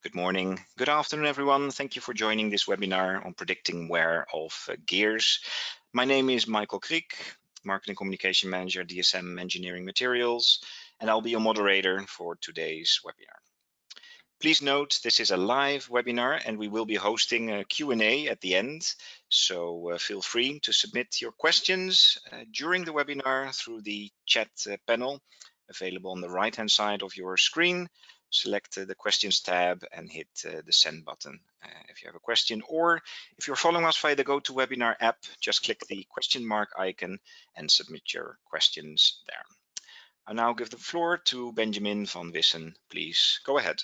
Good morning, good afternoon, everyone. Thank you for joining this webinar on predicting wear of gears. My name is Michael Kriek, Marketing Communication Manager, DSM Engineering Materials, and I'll be your moderator for today's webinar. Please note this is a live webinar and we will be hosting a Q&A at the end, so feel free to submit your questions during the webinar through the chat panel available on the right-hand side of your screen. Select the questions tab and hit the send button if you have a question, or if you're following us via the GoToWebinar app, just click the question mark icon and submit your questions there. I now give the floor to Benjamin van Wissen. Please go ahead.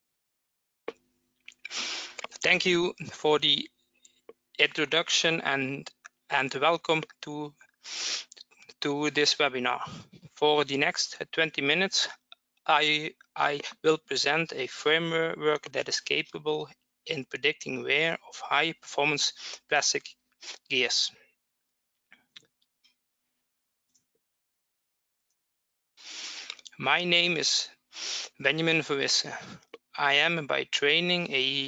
Thank you for the introduction and welcome to this webinar. For the next 20 minutes, I will present a framework that is capable in predicting wear of high performance plastic gears. My name is Benjamin van Wissen. I am by training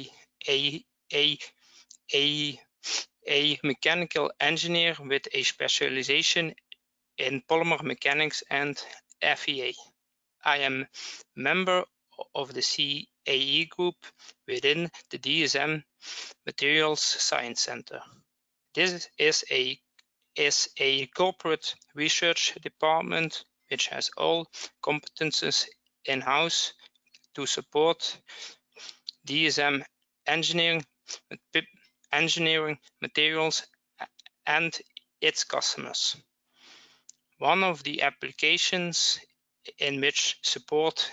a mechanical engineer with a specialization in polymer mechanics and FEA. I am member of the CAE group within the DSM Materials Science Center. This is a corporate research department which has all competences in-house to support DSM engineering materials and its customers. One of the applications in which support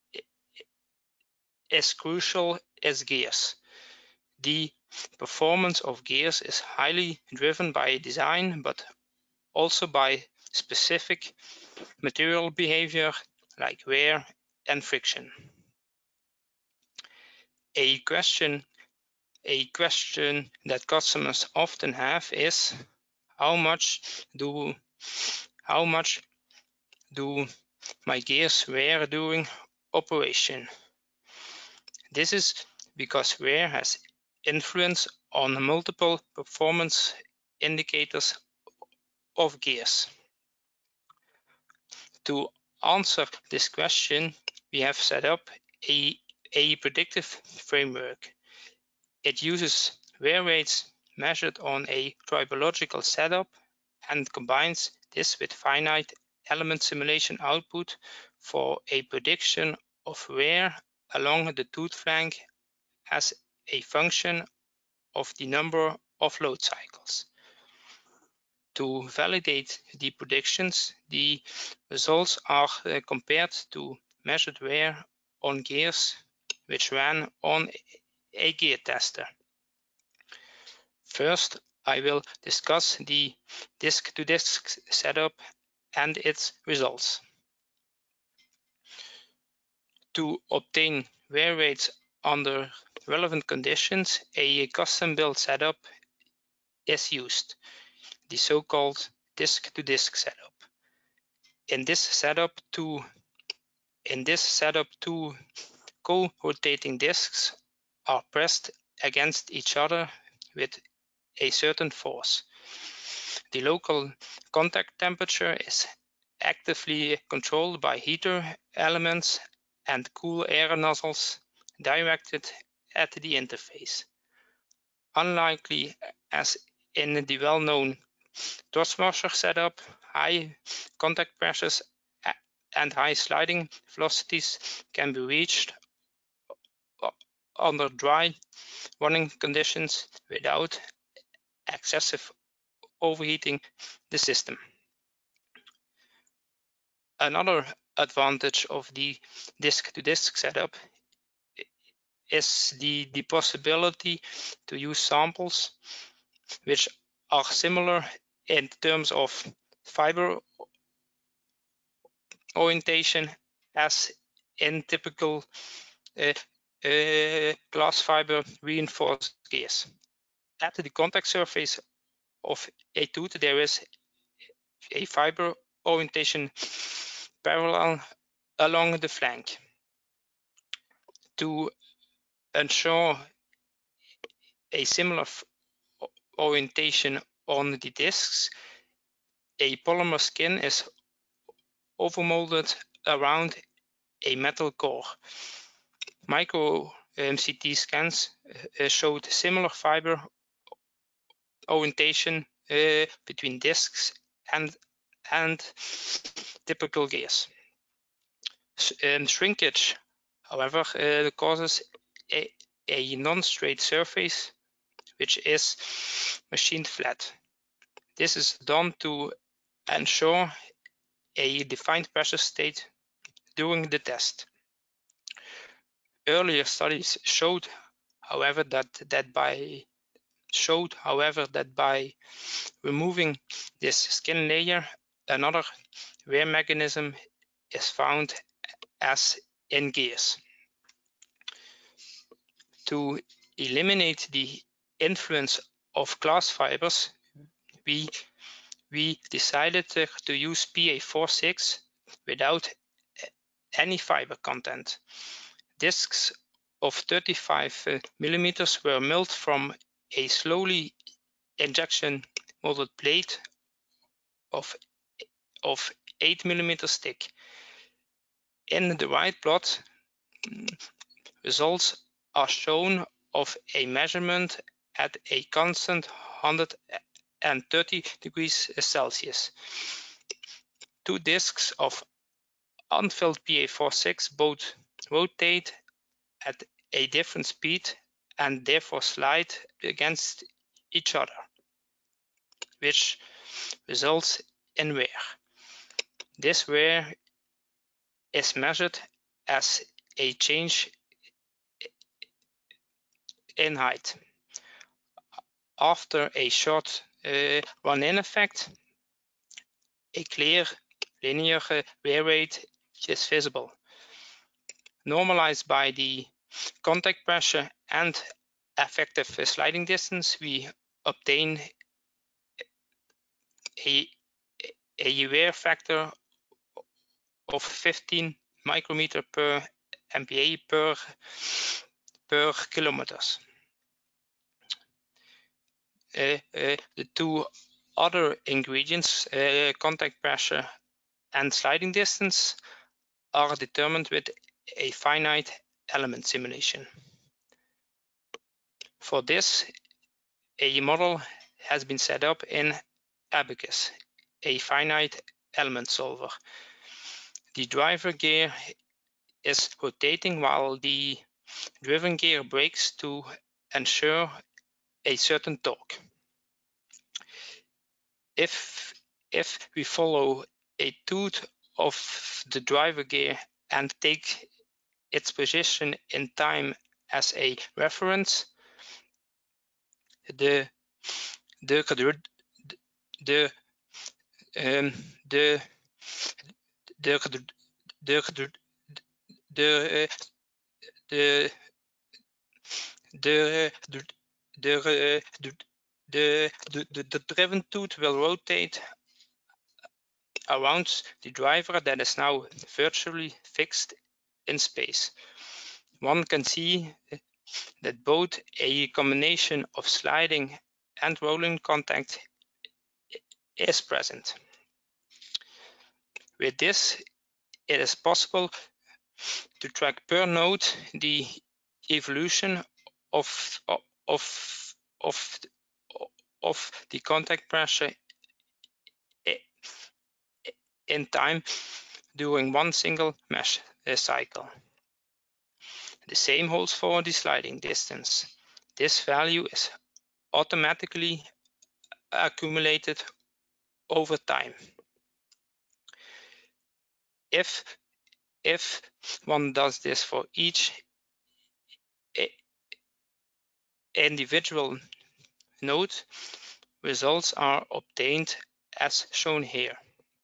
is crucial is gears. The performance of gears is highly driven by design, but also by specific material behavior like wear and friction. A question that customers often have is how much do my gears wear during operation? This is because wear has influence on multiple performance indicators of gears. To answer this question, we have set up a predictive framework. It uses wear rates measured on a tribological setup and combines this with finite element simulation output for a prediction of wear along the tooth flank as a function of the number of load cycles. To validate the predictions, the results are compared to measured wear on gears which ran on a gear tester. First, I will discuss the disk-to-disk setup and its results. To obtain wear rates under relevant conditions, a custom-built setup is used, the so-called disk-to-disk setup. In this setup, two co-rotating disks are pressed against each other with a certain force. The local contact temperature is actively controlled by heater elements and cool air nozzles directed at the interface. Unlikely as in the well-known Torswasser setup, high contact pressures and high sliding velocities can be reached under dry running conditions without excessive overheating the system. Another advantage of the disk-to-disk setup is the possibility to use samples which are similar in terms of fiber orientation as in typical glass fiber reinforced gears. At the contact surface of a tooth, there is a fiber orientation parallel along the flank. To ensure a similar orientation on the discs, a polymer skin is overmolded around a metal core. Micro CT scans showed similar fiber orientation between discs and typical gears. Shrinkage, however, causes a non-straight surface which is machined flat. This is done to ensure a defined pressure state during the test. Earlier studies showed, however, that by removing this skin layer, another wear mechanism is found as in gears. To eliminate the influence of glass fibers, we decided to use PA46 without any fiber content. Discs of 35 millimeters were milled from a slowly injection molded plate of 8 millimeters thick. In the right plot, results are shown of a measurement at a constant 130 degrees Celsius. Two discs of unfilled PA46 both rotate at a different speed and therefore slide against each other, which results in wear. This wear is measured as a change in height. After a short run-in effect, a clear linear wear rate is visible. Normalized by the contact pressure and effective sliding distance, we obtain a wear factor of 15 micrometer per MPa per kilometers. The two other ingredients, contact pressure and sliding distance, are determined with a finite element simulation. For this, a model has been set up in Abaqus, a finite element solver. The driver gear is rotating while the driven gear brakes to ensure a certain torque. If we follow a tooth of the driver gear and take its position in time as a reference, the driven tooth will rotate around the driver that is now virtually fixed in space. One can see that both a combination of sliding and rolling contact is present. With this, it is possible to track per node the evolution of the contact pressure in time during one single mesh cycle. The same holds for the sliding distance. This value is automatically accumulated over time. If one does this for each individual node, results are obtained as shown here.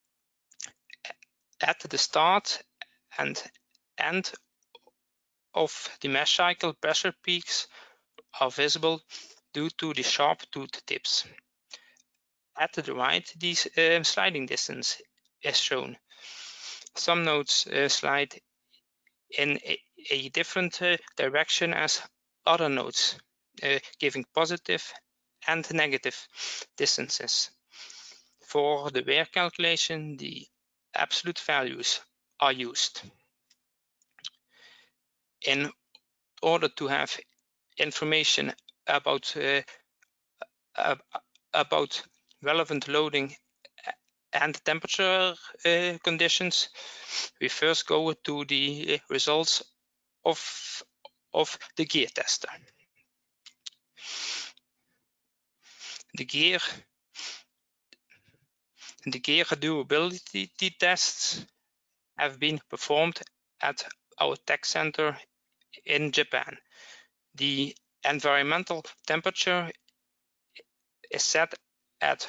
At the start and end of the mesh cycle, pressure peaks are visible due to the sharp tooth tips. At the right, this sliding distance is shown. Some nodes slide in a different direction as other nodes, giving positive and negative distances. For the wear calculation, the absolute values are used. In order to have information about relevant loading and temperature conditions, we first go to the results of the gear tester. The gear durability tests have been performed at our tech center in Japan. The environmental temperature is set at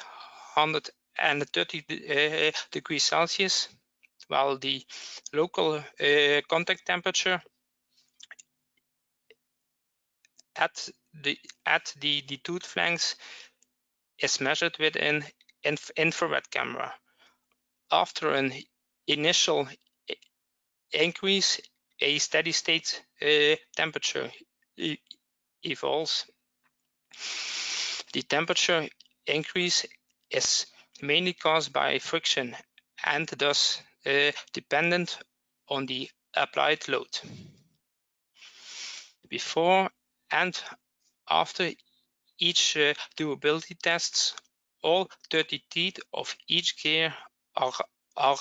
130 degrees Celsius, while the local contact temperature at the tooth flanks is measured with an infrared camera. After an initial increase, a steady state temperature evolves. The temperature increase is mainly caused by friction and thus dependent on the applied load. Before and after each durability tests, all 30 teeth of each gear are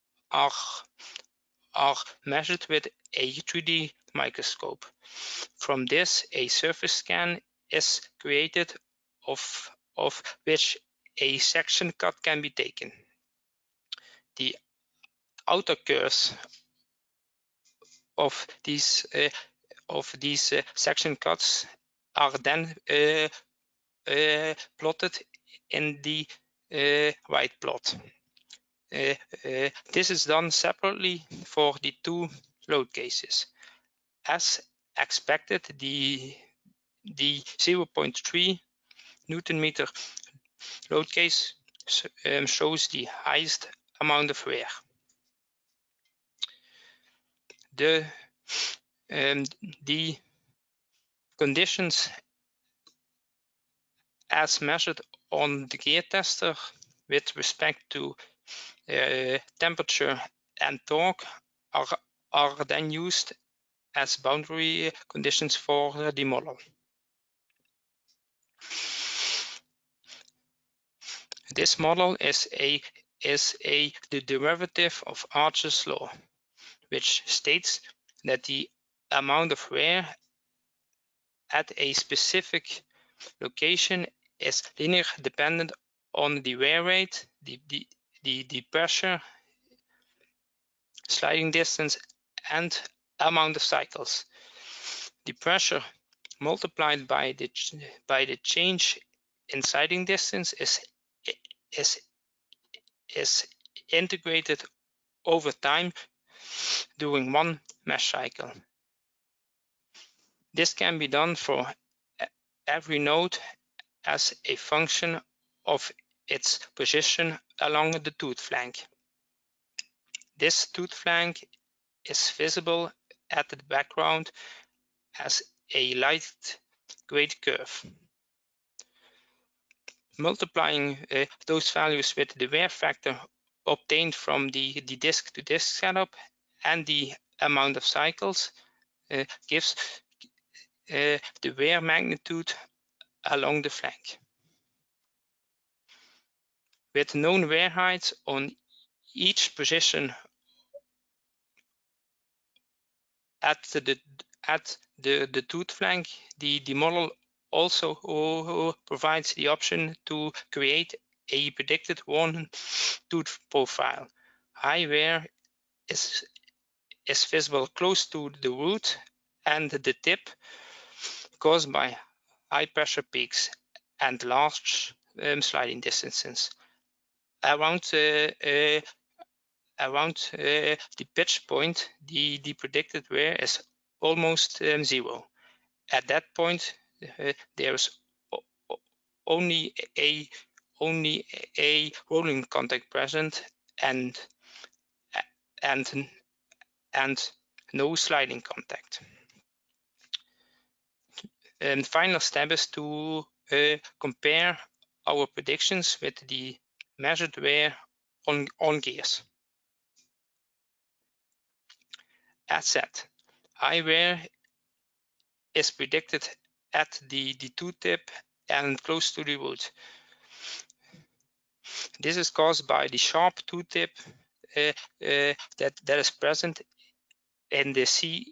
measured with a 3D microscope. From this, a surface scan is created of which a section cut can be taken. The outer curves of these section cuts are then plotted in the white plot. This is done separately for the two load cases. As expected, the 0.3 Newton meter load case shows the highest amount of wear. The conditions as measured on the gear tester with respect to temperature and torque are then used as boundary conditions for the model. This model is the derivative of Archer's law, which states that the amount of wear at a specific location is linear dependent on the wear rate, the pressure, sliding distance, and amount of cycles. The pressure multiplied by the change in sliding distance is integrated over time during one mesh cycle. This can be done for every node as a function of its position along the tooth flank. This tooth flank is visible at the background as a light grade curve. Multiplying those values with the wear factor obtained from the disk-to-disk setup and the amount of cycles gives the wear magnitude along the flank. With known wear heights on each position at the tooth flank, the model also provides the option to create a predicted one tooth profile. High wear is visible close to the root and the tip, caused by high pressure peaks and large sliding distances. Around the pitch point, the predicted wear is almost zero. At that point, there is only a rolling contact present and no sliding contact. And final step is to compare our predictions with the measured wear on gears. As said, high wear is predicted at the tooth tip and close to the wood. This is caused by the sharp tooth tip that is present in the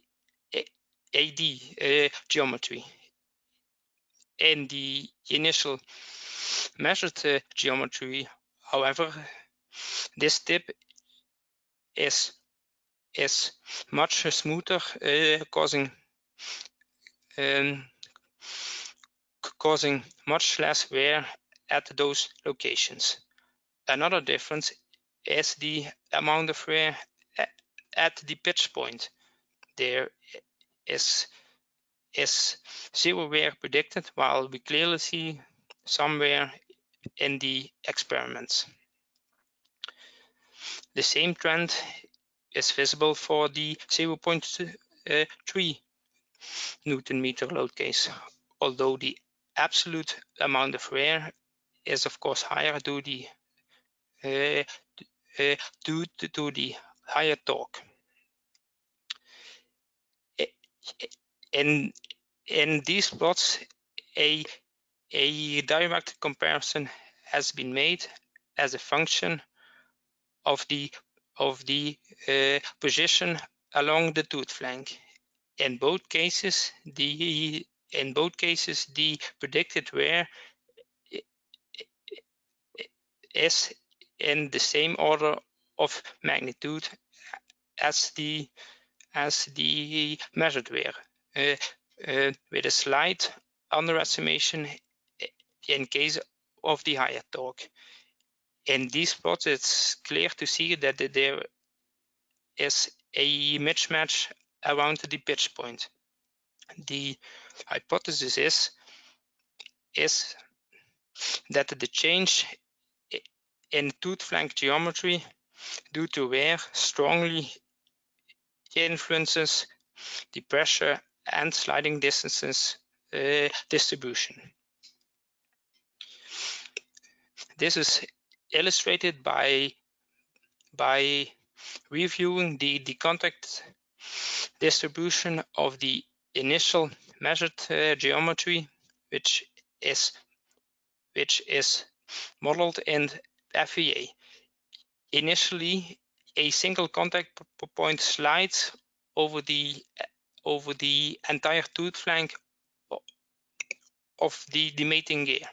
CAD geometry. In the initial measured geometry, however, this tip is much smoother, causing much less wear at those locations. Another difference is the amount of wear at the pitch point. There is zero wear predicted, while we clearly see some wear in the experiments. The same trend is visible for the 0.3 Newton meter load case, although the absolute amount of wear is of course higher due to the higher torque. In these plots, a direct comparison has been made as a function of the position along the tooth flank. In both cases, the predicted wear is in the same order of magnitude as the measured wear, with a slight underestimation in case of the higher torque. In these plots, it's clear to see that there is a mismatch around the pitch point. The hypothesis is that the change in tooth flank geometry due to wear strongly influences the pressure and sliding distances distribution. This is illustrated by reviewing the contact distribution of the initial measured geometry, which is modeled in FEA. Initially, a single contact point slides over the entire tooth flank of the mating gear.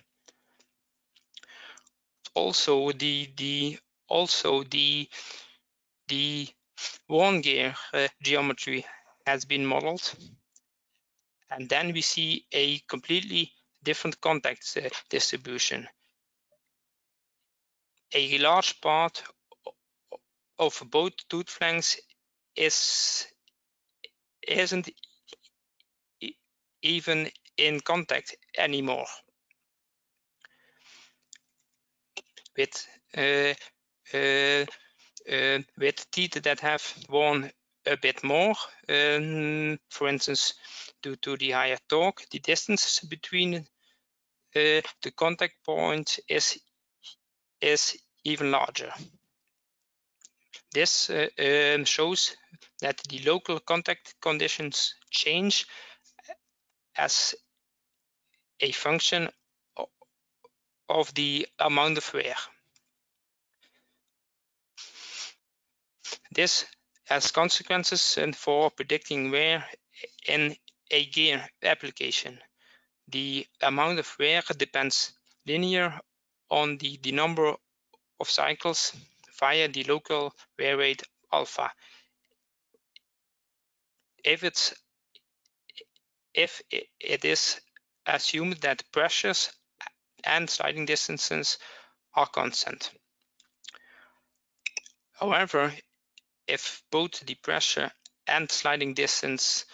Also, the worn gear geometry has been modeled, and then we see a completely different contact distribution. A large part of both tooth flanks isn't even in contact anymore with teeth that have worn a bit more. For instance, due to the higher torque, the distance between the contact point is even larger. This shows that the local contact conditions change as a function of the amount of wear. This has consequences for predicting wear in a gear application. The amount of wear depends linear on the number of cycles via the local wear rate alpha. If it is assumed that pressures and sliding distances are constant. However, if both the pressure and sliding distance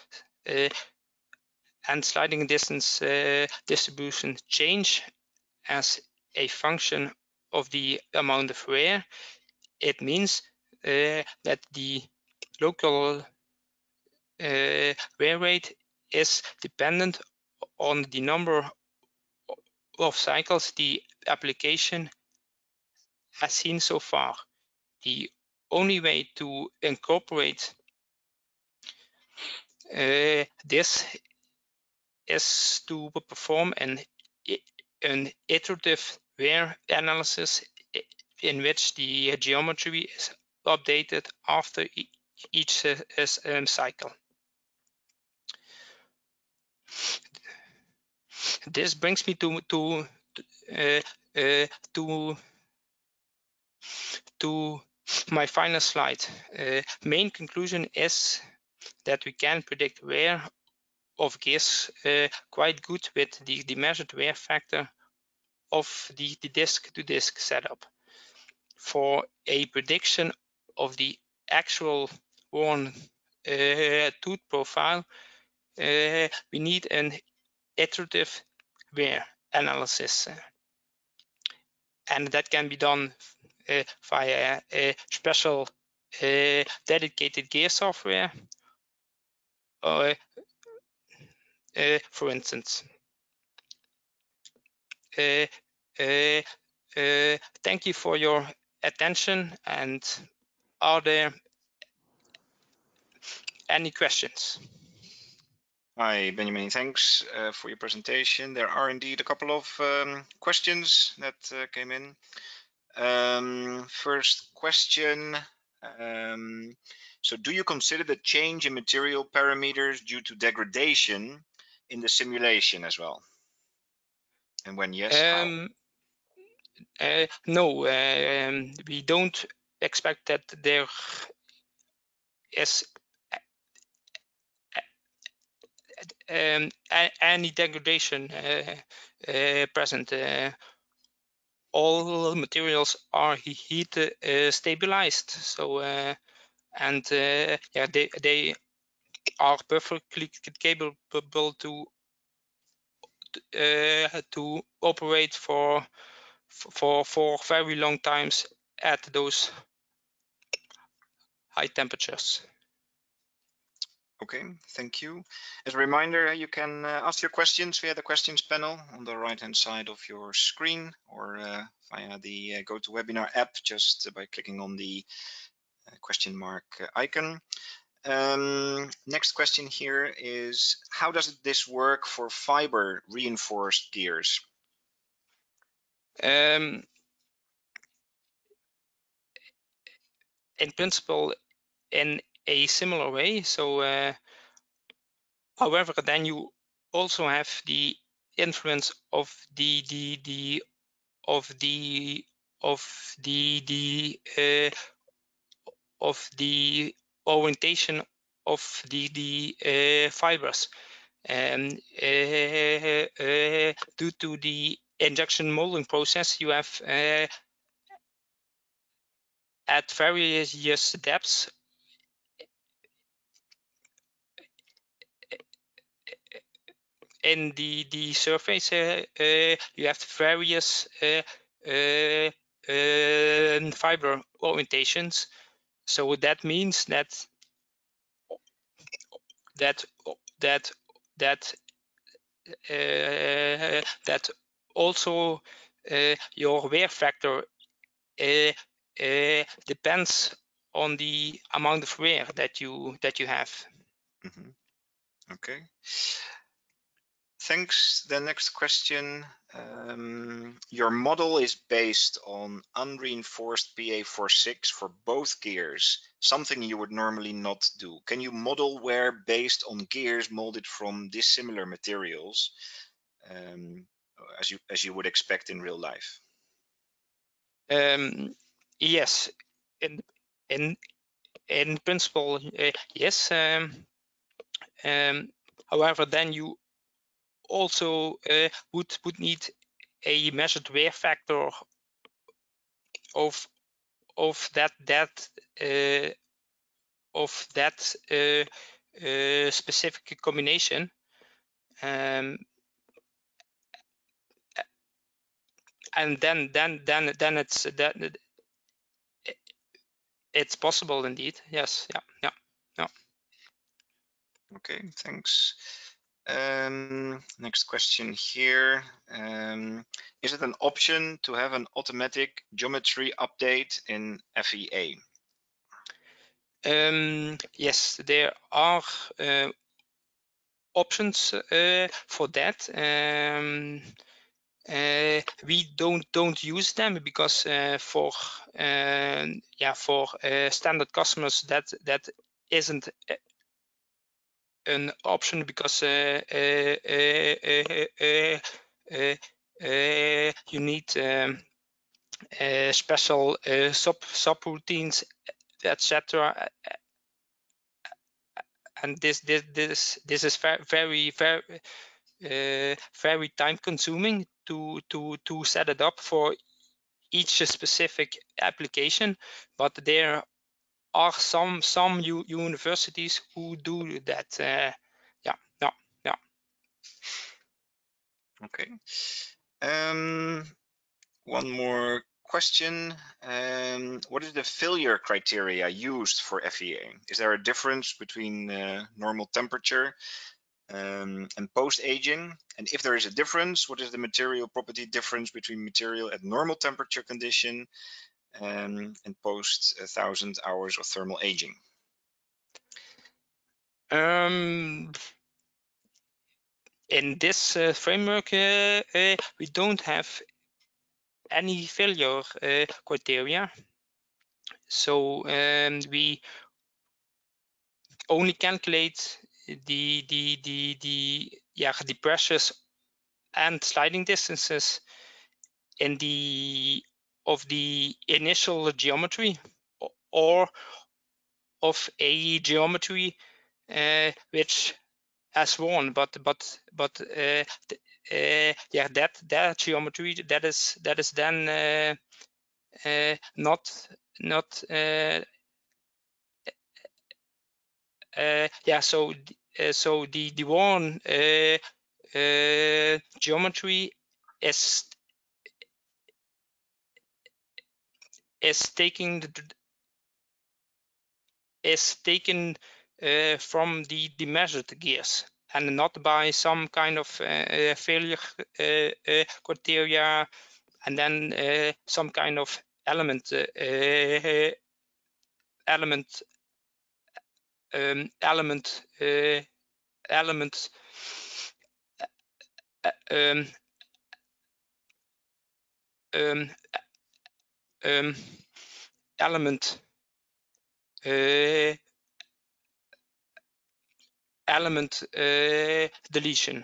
distribution change as a function of the amount of wear, it means that the local wear rate is dependent on the number of cycles the application has seen so far. The only way to incorporate this is to perform an iterative wear analysis in which the geometry is updated after each cycle. This brings me to my final slide. Main conclusion is that we can predict wear of gears quite good with the measured wear factor of the disk-to-disk setup. For a prediction of the actual worn tooth profile, we need an iterative wear analysis, and that can be done via a special dedicated gear software, for instance. Thank you for your attention, and are there any questions? Hi, Benjamin. Thanks for your presentation. There are indeed a couple of questions that came in. First question. So do you consider the change in material parameters due to degradation in the simulation as well? And when yes, how? No, we don't expect that there is any degradation present. All materials are heat stabilized, so and yeah, they are perfectly capable to operate for very long times at those high temperatures. Okay, thank you. As a reminder, you can ask your questions via the questions panel on the right-hand side of your screen, or via the GoToWebinar app, just by clicking on the question mark icon. Next question here is, how does this work for fiber reinforced gears? In principle, in a similar way. So, however, then you also have the influence of the orientation of the fibers, and due to the injection molding process, you have at various depths in the surface, you have various fiber orientations. So that means that also your wear factor depends on the amount of wear that you have. Mm-hmm. Okay. Thanks. The next question. Your model is based on unreinforced PA46 for both gears, something you would normally not do. Can you model wear based on gears molded from dissimilar materials, as you would expect in real life? Yes, in principle, yes. However, then you also would need a measured wear factor of that specific combination, and then it's possible indeed. Yes. Yeah. Okay, thanks. Next question here. Is it an option to have an automatic geometry update in FEA? Yes, there are options for that. We don't use them because for standard customers that isn't an option, because you need special subroutines, etc. And this is very time consuming to set it up for each specific application, but there are some universities who do that. Yeah. Okay. One more question. What is the failure criteria used for FEA? Is there a difference between normal temperature and post-aging? And if there is a difference, what is the material property difference between material at normal temperature condition and post 1,000 hours of thermal aging? In this framework, we don't have any failure criteria. So we only calculate the pressures and sliding distances in the initial geometry or of a geometry which has one, but that geometry that is then not so the one geometry is taken from the measured gears, and not by some kind of failure criteria, and then some kind of element deletion.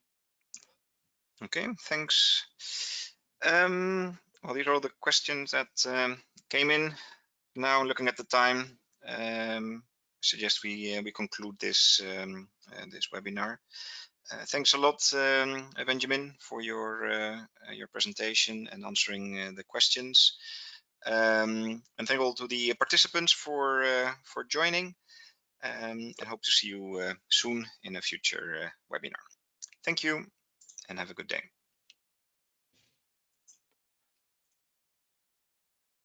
Okay, thanks. Well, these are all the questions that came in. Now, looking at the time, I suggest we conclude this this webinar. Thanks a lot, Benjamin, for your presentation and answering the questions. And thank all to the participants for joining. And hope to see you soon in a future webinar. Thank you and have a good day.